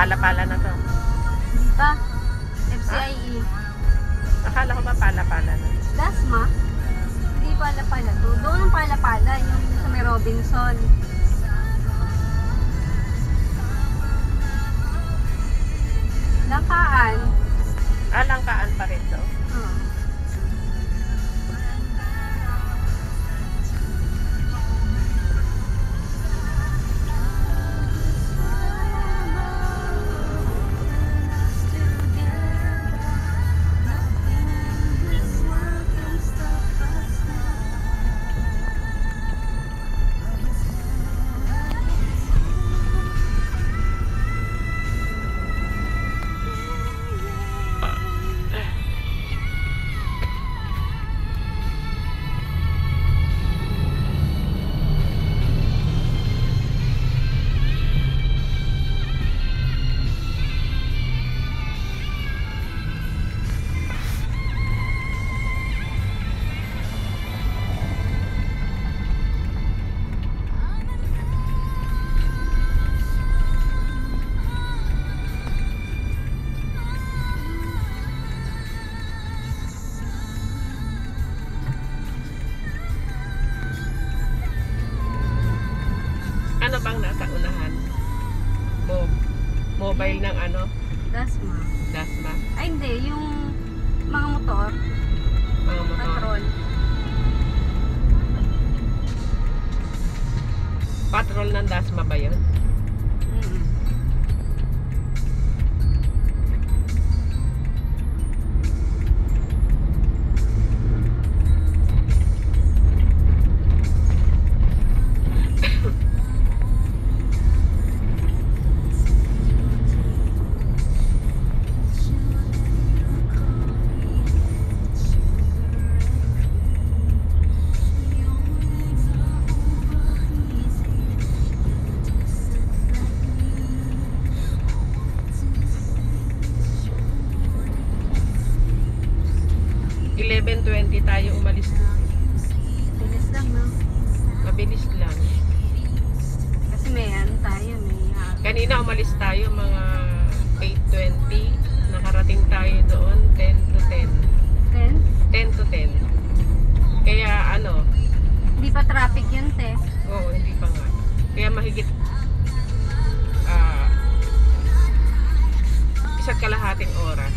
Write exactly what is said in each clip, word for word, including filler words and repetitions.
pala-pala na to. Di ba? F C I E. Akala ko ba pala-pala na? Dasma? Hindi pala-pala to. Doon ang pala-pala, yung sa may Robinson. Langkaan. Ah, Langkaan pa rin to. Oh. Ano bang nasa unahan? Mo mobile ng ano? Dasma. Dasma? Ay hindi, yung mga motor. Mga motor? Patrol. Patrol ng Dasma ba yun? Mm. eleven twenty tayo umalis. Bilis lang, no? Mabilis lang. Kasi may ano tayo, may uh, Kanina umalis tayo mga eight twenty. Nakarating tayo doon ten to ten. ten? ten to ten. Kaya ano, Hindi pa traffic yun, te. oo, hindi pa nga. Kaya mahigit ah isa't kalahating oras.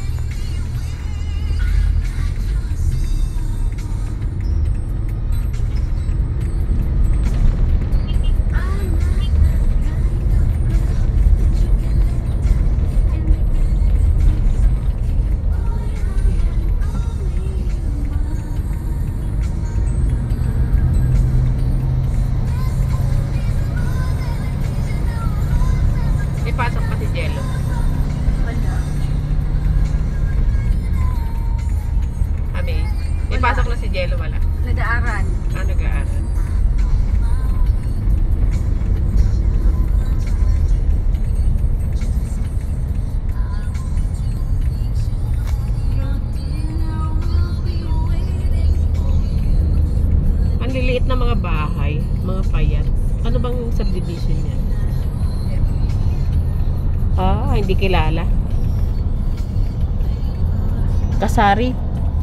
Ipasok pa si Jello. Wala. Abi, ipasok na si Jello, wala. Nag-aaral. Ano gaan? Ang liliit na mga bahay, mga payat. Ano bang subdivision niya? Ah, hindi kilala. Kasari.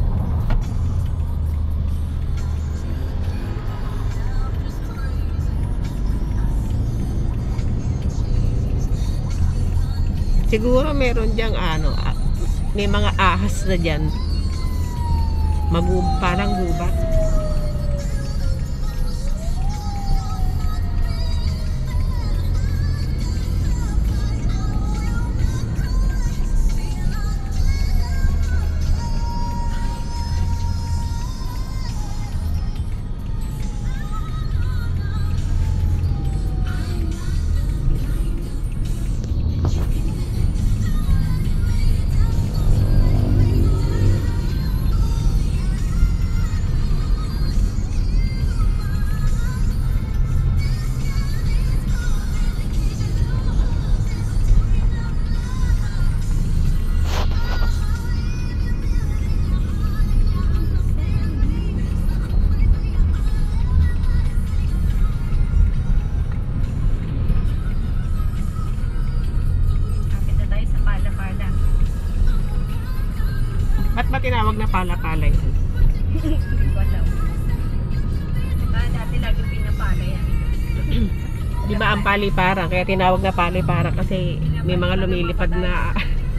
Siguro meron diyang ano, ah, may mga ahas na diyan. Magub parang gubat. ba tinawag na pala-pala yan? Hindi ko alam. Ah, dati lagi pinapala yan. Di ba ang paliparan? Kaya tinawag na paliparan kasi may mga lumilipad na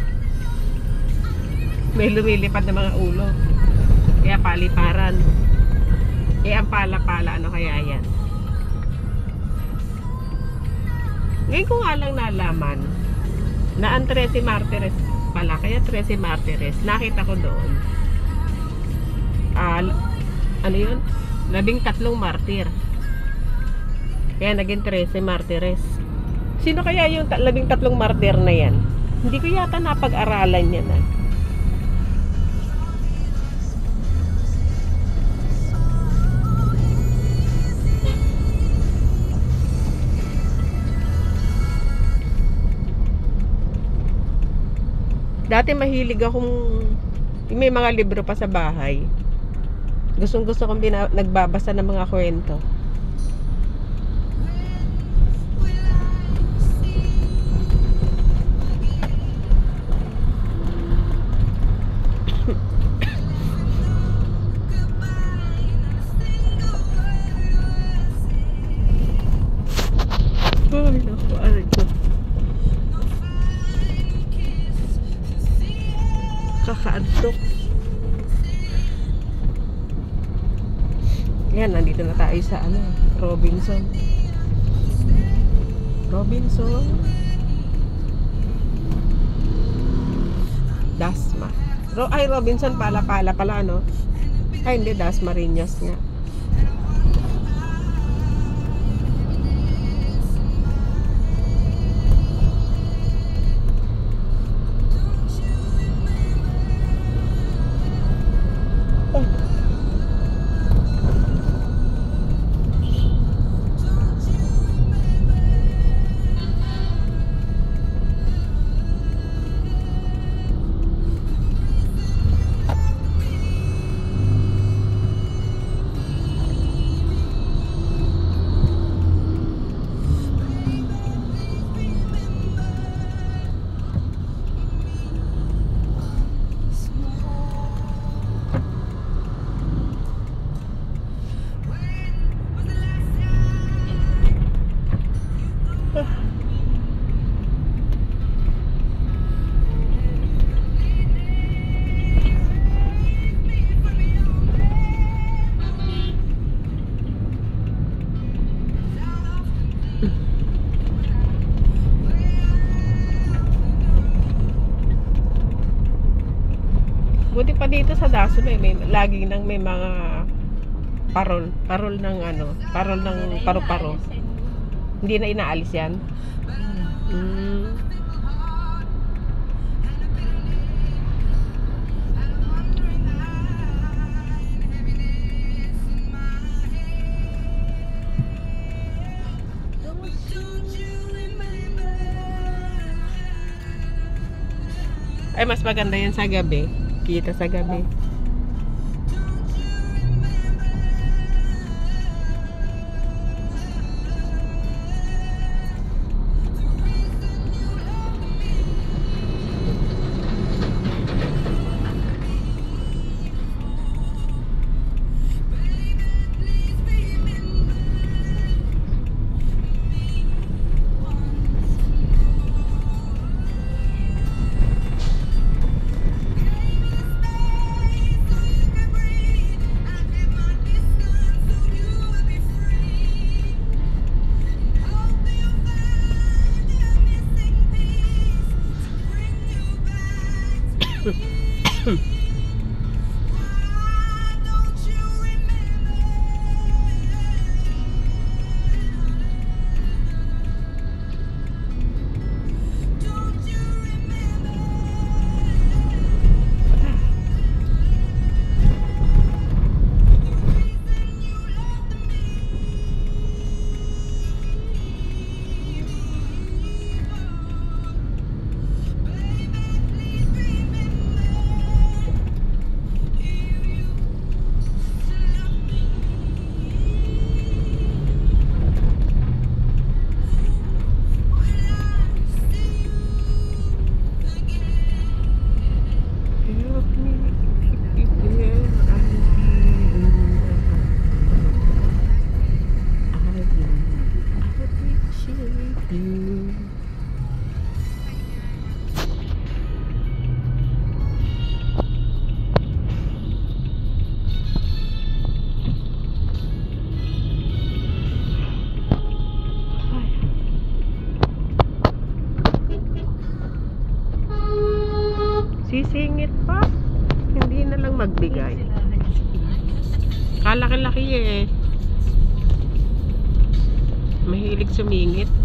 may lumilipad na mga ulo. Kaya paliparan. Eh ang pala-pala, ano kaya yan? Ngayon ko nga lang nalaman na ang thirteen Martires pala, kaya thirteen Martires, nakita ko doon. Ah, ano yun? Labing tatlong martir. Kaya naging thirteen Martires. Sino kaya yung ta- labing tatlong martir na yan? Hindi ko yata napag-aralan yan ah. Dati mahilig akong may mga libro pa sa bahay. Gustong gusto kong bina- nagbabasa ng mga kwento. Ay, naku, aray ko. Kakaantok. Yan, nandito na tayo sa ano, Robinson. Robinson. Dasma. Ro ay, Robinson pala-pala pala, no? Ay, hindi, Dasmariñas nga. Buti pa dito sa Daso may, may laging nang may mga parol, parol ng ano, parol ng paru-paro. Hindi na inaalis yan. Mm. Ay, mas maganda yan sa gabi. Kita sa gabi. Sisingit pa. Hindi na lang magbigay. Kalaki-laki eh. Mahilig sumingit.